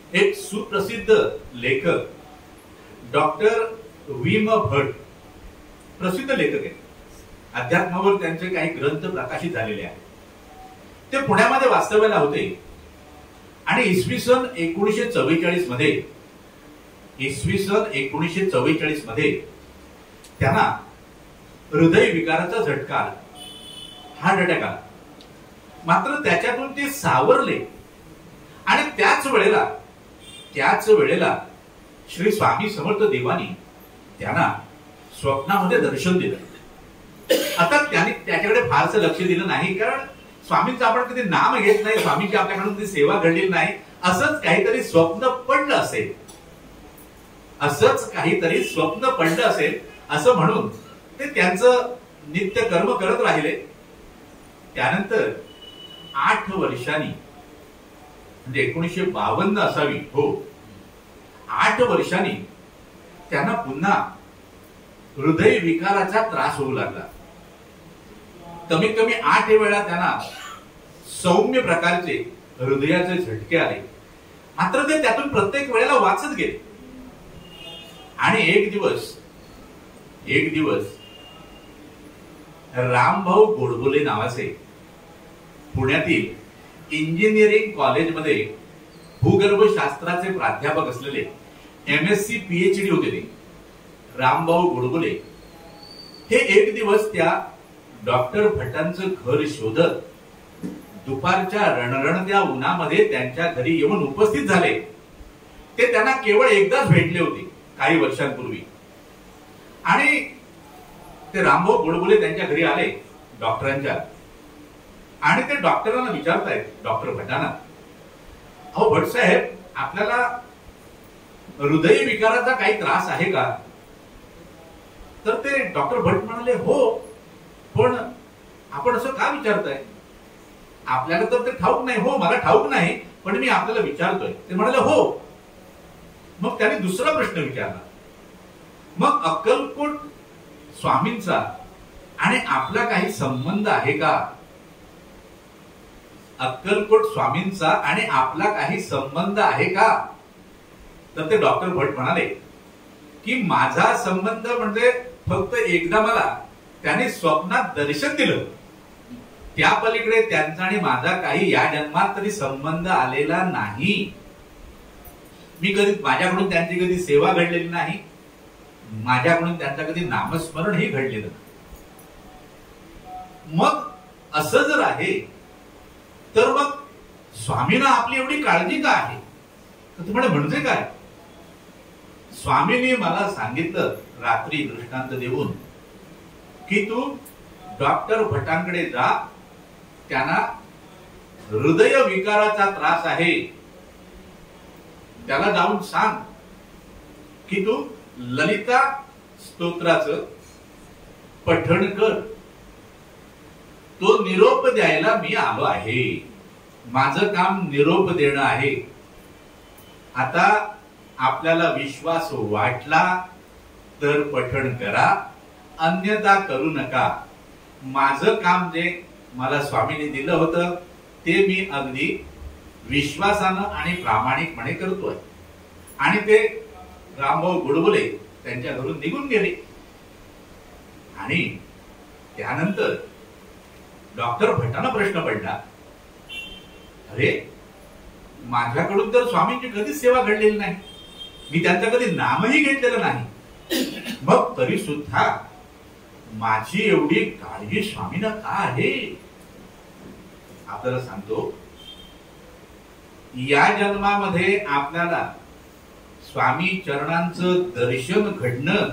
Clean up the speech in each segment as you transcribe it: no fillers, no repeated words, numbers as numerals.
एक सुप्रसिद्ध लेखक डॉक्टर विम भट, प्रसिद्ध लेखक आहेत. अध्यात्मावर त्यांचे काही ग्रंथ प्रकाशित झालेले आहेत. ते पुण्यामध्ये वास्तव्याला होते आणि इसवी सन 1944 मध्ये त्यांना हृदय विकाराचा झटका आला, हार्ट अटॅक आला. मात्र त्याच्यातून ते सावरले आणि त्याच वेळेला श्री स्वामी समर्थ देवानी त्यांना स्वप्नामध्ये दर्शन दिलं. आता त्यांनी त्याच्याकडे फारसं लक्ष दिलं नाही, कारण स्वामींचं आपण कधी नाम घेत नाही, स्वामींची आपल्याकडून कधी सेवा घडलेली नाही. असंच काहीतरी स्वप्न पडलं असेल असं म्हणून ते त्यांचं नित्य कर्म करत राहिले. त्यानंतर 8 वर्षांनी, म्हणजे 1952 असावी, हो, 8 वर्षांनी त्यांना पुन्हा हृदय विकाराचा त्रास होऊ लागला. कमीत कमी 8 वेळा त्यांना सौम्य प्रकारचे हृदयाचे झटके आले. मात्र ते त्यातून प्रत्येक वेळेला वाचत गेले. आणि एक दिवस रामभाऊ गोडबोले नावाचे पुण्यातील इंजिनिअरिंग कॉलेजमध्ये भूगर्भशास्त्राचे प्राध्यापक असलेले MSc PhD होते ते रामभाऊ गोडबोले हे एक दिवस त्या डॉक्टर भटांचं घर शोधत दुपारच्या रणरणत्या उन्हामध्ये त्यांच्या घरी येऊन उपस्थित झाले. ते त्यांना केवळ एकदाच भेटले होते काही वर्षांपूर्वी. आणि ते रामभाऊ गोडबोले त्यांच्या घरी आले डॉक्टरांच्या, आणि ते डॉक्टरांना विचारतायत, डॉक्टर भटांना, अहो भट साहेब, आपल्याला हृदय विकाराचा काही त्रास आहे का? तर ते डॉक्टर भट म्हणाले, हो, पण आपण असं का विचारताय? आपल्याला तर ते ठाऊक नाही. हो, मला ठाऊक नाही, पण मी आपल्याला विचारतोय. ते म्हणाले, हो. मग त्याने दुसरा प्रश्न विचारला, मग अक्कलकोट स्वामींचा आणि आपला काही संबंध आहे का? अक्कलकोट स्वामींचा आणि आपला काही संबंध आहे का? तर ते डॉक्टर भट म्हणाले की माझा संबंध म्हणजे फक्त एकदा मला त्याने स्वप्नात दर्शन दिलं, त्या पलीकडे त्यांचा आणि माझा काही या जन्मात तरी संबंध आलेला नाही. मी माझ्याकडून त्यांची कधी सेवा घडलेली नाही, माझ्याकडून त्यांचा कधी नामस्मरणही घडलेलं नाही. मग असं जर आहे तर मग स्वामींना आपली एवढी काळजी का आहे? तर तुम्हाला म्हणजे काय? स्वामींनी मला सांगितलं रात्री दृष्टांत देऊन की तू डॉक्टर भटांकडे जा, त्यांना हृदय विकाराचा त्रास आहे, त्याला जाऊन सांग की तू ललिता स्तोत्राचं पठण कर. तो निरोप द्यायला मी आलो आहे. माझं काम निरोप देणं आहे. आता आपल्याला विश्वास वाटला तर पठण करा, अन्यथा करू नका. माझं काम जे मला स्वामींनी दिलं होतं ते मी अगदी विश्वासानं आणि प्रामाणिकपणे करतोय. आणि ते रामभाऊ गोडबोले त्यांच्या घरून निघून गेले. आणि त्यानंतर डॉक्टर भटांना प्रश्न पडला, अरे माझ्याकडून तर स्वामींची कधीच सेवा घडलेली नाही, मी त्यांचं कधी नामही घेतलेलं नाही, मग तरी सुद्धा माझी एवढी काळजी स्वामींना का आहे? आपल्याला सांगतो, या जन्मामध्ये आपल्याला स्वामी चरणांचं दर्शन घडणं,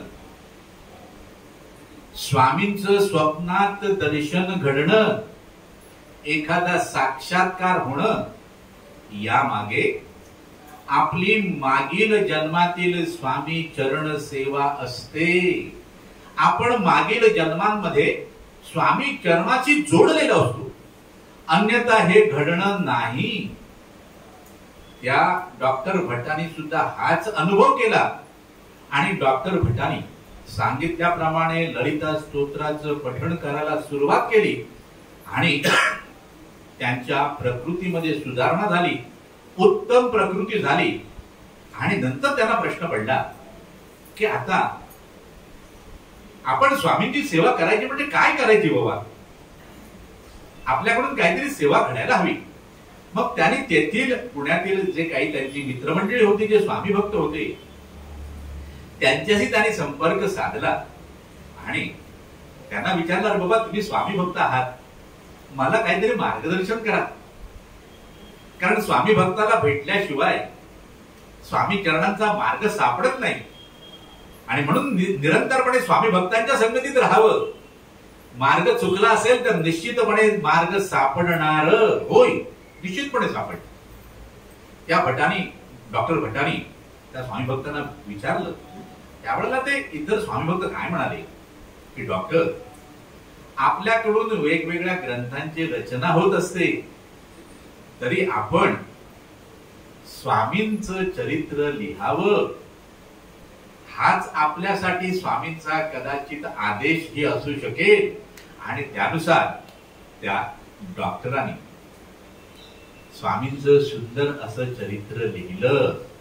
स्वामींचं स्वप्नात दर्शन घडणं, एखादा साक्षात्कार होणं, यामागे आपली मागील जन्मातील स्वामी चरण सेवा असते. आपण मागील जन्मांमध्ये स्वामी चरणाशी जोडलेलो असतो, अन्यथा हे घडणं नाही. त्या डॉक्टर भटांनी सुद्धा हाच अनुभव केला आणि डॉक्टर भटांनी सांगितल्याप्रमाणे ललिता स्तोत्राचं पठण करायला सुरुवात केली आणि त्यांच्या प्रकृतीमध्ये सुधारणा झाली उत्तम प्रकृती झाली आणि नंतर त्यांना प्रश्न पडला की आता आपण स्वामींची सेवा करायची म्हणजे काय करायची बाबा, आपल्याकडून काहीतरी सेवा घडायला हवी. मग त्यांनी तेथील पुण्यातील जे काही त्यांची मित्रमंडळी होती, जे स्वामी भक्त होते, त्यांच्याशी त्यांनी संपर्क साधला आणि त्यांना विचारलं, अरे बाबा तुम्ही स्वामी भक्त आहात, मला काहीतरी मार्गदर्शन करा. कारण स्वामी भक्ताला भेटल्याशिवाय स्वामी चरणांचा मार्ग सापडत नाही आणि म्हणून निरंतरपणे स्वामी भक्तांच्या संगतीत राहावं. मार्ग चुकला असेल तर निश्चितपणे मार्ग सापडणार होय, निश्चितपणे सापड. त्या भटानी, डॉक्टर भटानी त्या स्वामी भक्तांना विचारलं. त्यावेळेला ते इतर स्वामी भक्त काय म्हणाले की डॉक्टर, आपल्याकडून वेगवेगळ्या ग्रंथांची रचना होत असते, तरी आपण स्वामींचं चरित्र लिहावं हाच आपल्यासाठी स्वामींचा कदाचित आदेशही असू शकेल. आणि त्यानुसार त्या डॉक्टरांनी स्वामींचं सुंदर असं चरित्र लिहिलं.